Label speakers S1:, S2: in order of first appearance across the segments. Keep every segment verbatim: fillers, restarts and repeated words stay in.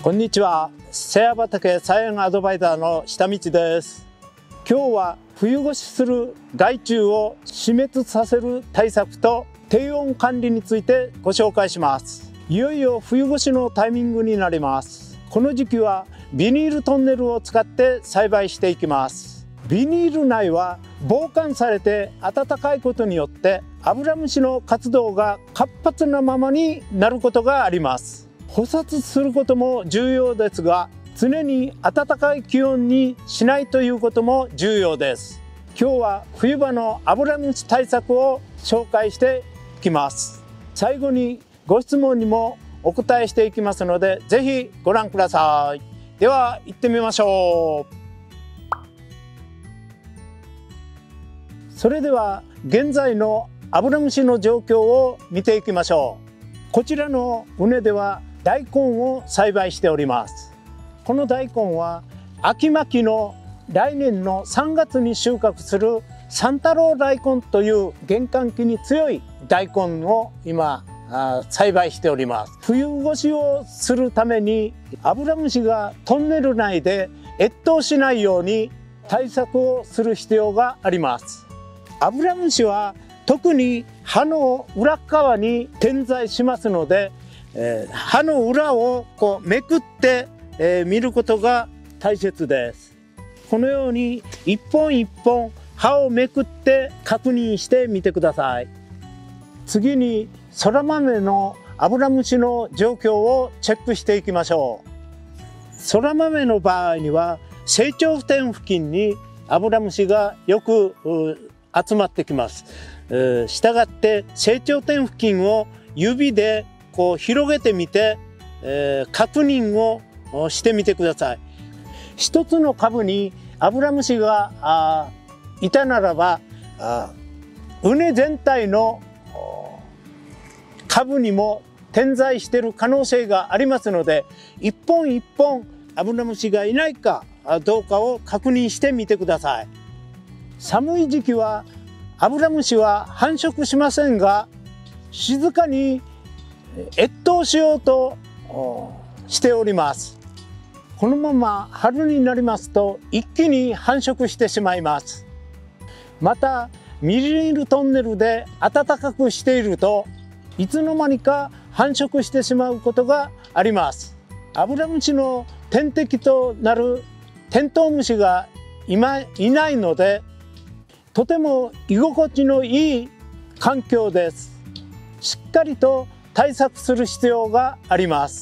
S1: こんにちは。瀬谷畑菜園アドバイザーの下道です。今日は冬越しする害虫を死滅させる対策と低温管理についてご紹介します。いよいよ冬越しのタイミングになります。この時期はビニールトンネルを使って栽培していきます。ビニール内は防寒されて暖かいことによってアブラムシの活動が活発なままになることがあります。捕殺することも重要ですが、常に暖かい気温にしないということも重要です。今日は冬場のアブラムシ対策を紹介していきます。最後にご質問にもお答えしていきますので、ぜひご覧ください。では行ってみましょう。それでは現在のアブラムシの状況を見ていきましょう。こちらの畝では大根を栽培しております。この大根は秋巻きの来年のさんがつに収穫する三太郎大根という玄関期に強い大根を今栽培しております。冬越しをするためにアブラムシがトンネル内で越冬しないように対策をする必要があります。アブラムシは特に葉の裏側に点在しますので、えー、葉の裏をこうめくって、えー、見ることが大切です。このように一本一本葉をめくって確認してみてください。次にそら豆のアブラムシの状況をチェックしていきましょう。そら豆の場合には成長点付近にアブラムシがよく集まってきます。したがって成長点付近を指でこう広げてみて、えー、確認をしてみてください。一つの株にアブラムシがあいたならば、あ畝全体の株にも点在している可能性がありますので、一本一本アブラムシがいないかどうかを確認してみてください。寒い時期はアブラムシは繁殖しませんが、静かに越冬しようとしております。このまま春になりますと一気に繁殖してしまいます。またビニールトンネルで暖かくしているといつの間にか繁殖してしまうことがあります。アブラムシの天敵となるテントウムシが今いないので、とても居心地のいい環境です。しっかりと対策する必要があります。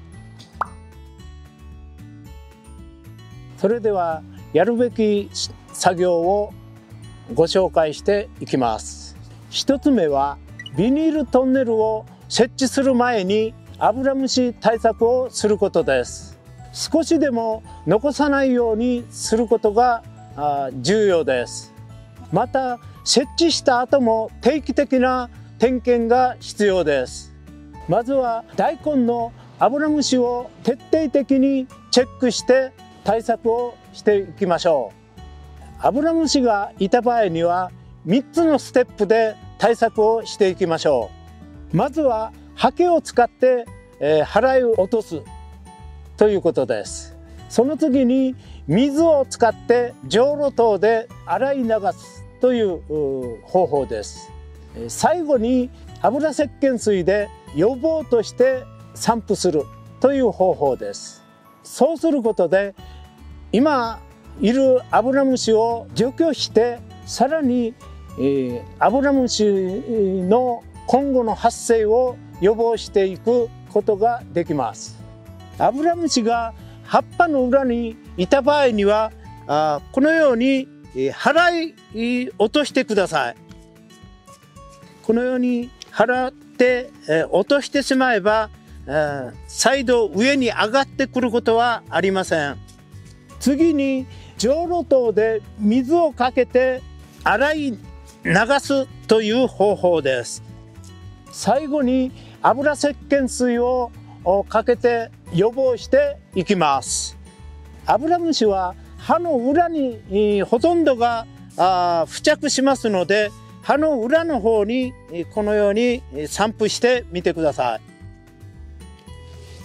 S1: それではやるべき作業をご紹介していきます。一つ目はビニールトンネルを設置する前にアブラムシ対策をすることです。少しでも残さないようにすることが重要です。また設置した後も定期的な点検が必要です。まずは大根のアブラムシを徹底的にチェックして対策をしていきましょう。アブラムシがいた場合にはみっつのステップで対策をしていきましょう。まずはハケを使って、えー、払い落とすということです。その次に水を使ってじょうろ等で洗い流すという方法です。最後に油石鹸水で予防として散布するという方法です。そうすることで今いるアブラムシを除去して、さらに、えー、アブラムシの今後の発生を予防していくことができます。アブラムシが葉っぱの裏にいた場合にはあこのように払い落としてください。このように払って、えー、落としてしまえば、えー、再度上に上がってくることはありません。次にじょうろ等で水をかけて洗い流すという方法です。最後に油石鹸水をかけて予防していきます。アブラムシは葉の裏にほとんどが付着しますので、葉の裏の方にこのように散布してみてください。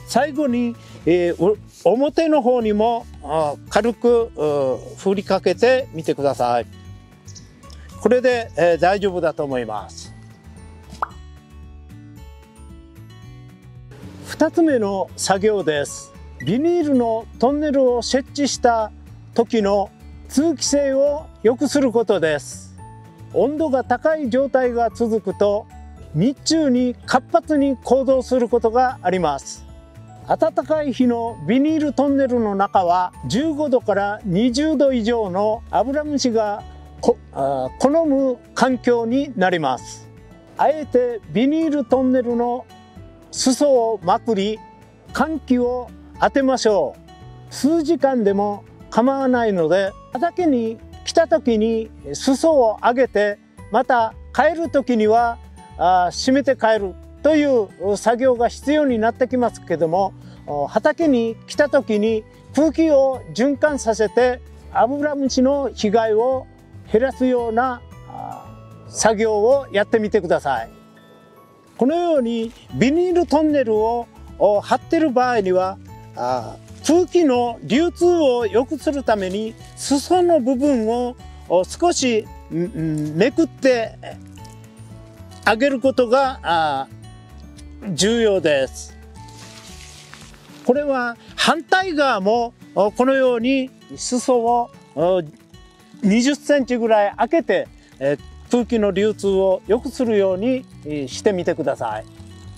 S1: 最後に、えー、表の方にも軽く振りかけてみてください。これで、えー、大丈夫だと思います。ふたつめの作業です。ビニールのトンネルを設置した時の通気性を良くすることです。温度が高い状態が続くと日中に活発に行動することがあります。暖かい日のビニールトンネルの中はじゅうごどからにじゅうど以上のアブラムシがこあ好む環境になります。あえてビニールトンネルの裾をまくり換気を当てましょう。数時間でも構わないので、畑に来た時に裾を上げて、また帰る時にはあ閉めて帰るという作業が必要になってきますけども、畑に来た時に空気を循環させてアブラムシの被害を減らすような作業をやってみてください。このようにビニールトンネルを張っている場合には、空気の流通を良くするために裾の部分を少しめくってあげることが重要です。これは反対側もこのように裾をにじゅっセンチぐらい開けて空気の流通を良くするようにしてみてください。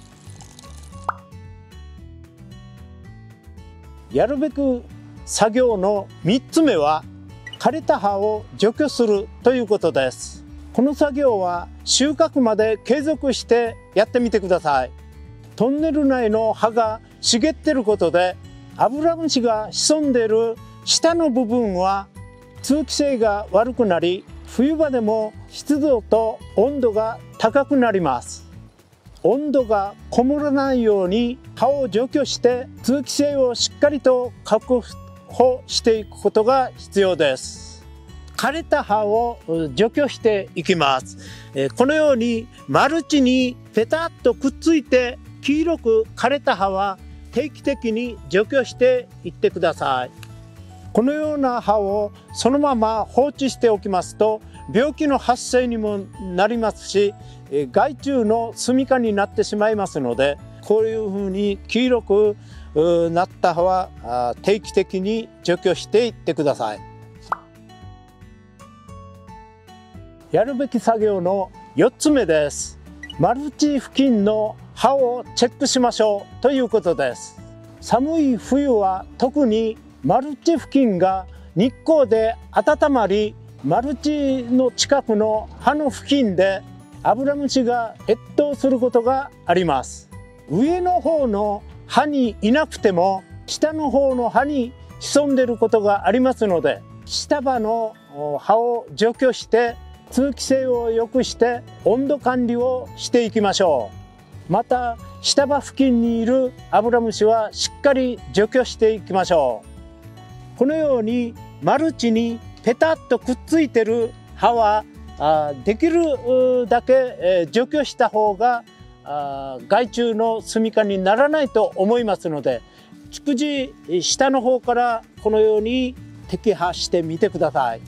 S1: やるべき作業のみっつめは枯れた葉を除去するということです。この作業は収穫まで継続してやってみてください。トンネル内の葉が茂っていることでアブラムシが潜んでいる下の部分は通気性が悪くなり、冬場でも湿度と温度が高くなります。温度がこもらないように葉を除去して通気性をしっかりと確保していくことが必要です。枯れた葉を除去していきます。このようにマルチにペタッとくっついて黄色く枯れた葉は定期的に除去していってください。このような葉をそのまま放置しておきますと病気の発生にもなりますし、害虫の住処になってしまいますので、こういうふうに黄色くなった葉は定期的に除去していってください。やるべき作業のよっつめです。マルチ付近の葉をチェックしましょうということです。寒い冬は特にマルチ付近が日光で温まり、マルチの近くの葉の付近でアブラムシが越冬することがあります。上の方の葉にいなくても下の方の葉に潜んでいることがありますので、下葉の葉を除去して通気性を良くして温度管理をしていきましょう。また下葉付近にいるアブラムシはしっかり除去していきましょう。このようにマルチにペタッとくっついてる葉はできるだけ除去した方が害虫の住処にならないと思いますので、逐次下の方からこのように摘葉してみてください。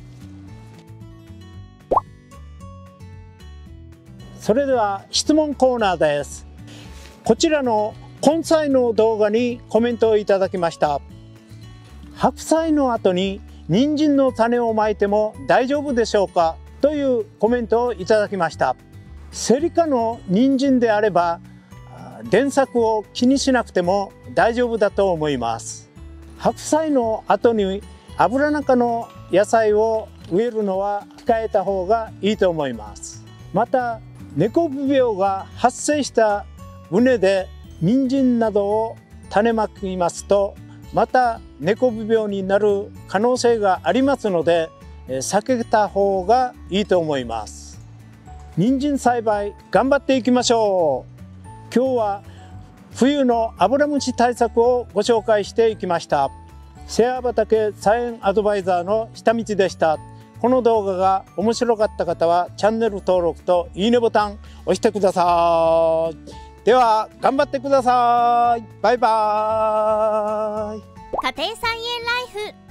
S1: それでは質問コーナーです。こちらの根菜の動画にコメントをいただきました。白菜の後に人参の種をまいても大丈夫でしょうかというコメントをいただきました。セリ科の人参であれば連作を気にしなくても大丈夫だと思います。白菜の後に油中の野菜を植えるのは控えた方がいいと思います。また猫病病が発生した畝で人参などを種まきますとまた猫病になる可能性がありますので避けた方がいいと思います。人参栽培頑張っていきましょう。今日は冬のアブラムシ対策をご紹介していきました。シェア畑菜園アドバイザーの下道でした。この動画が面白かった方はチャンネル登録といいねボタン押してください。 では頑張ってください。バイバーイ。
S2: 家庭菜園ライフ。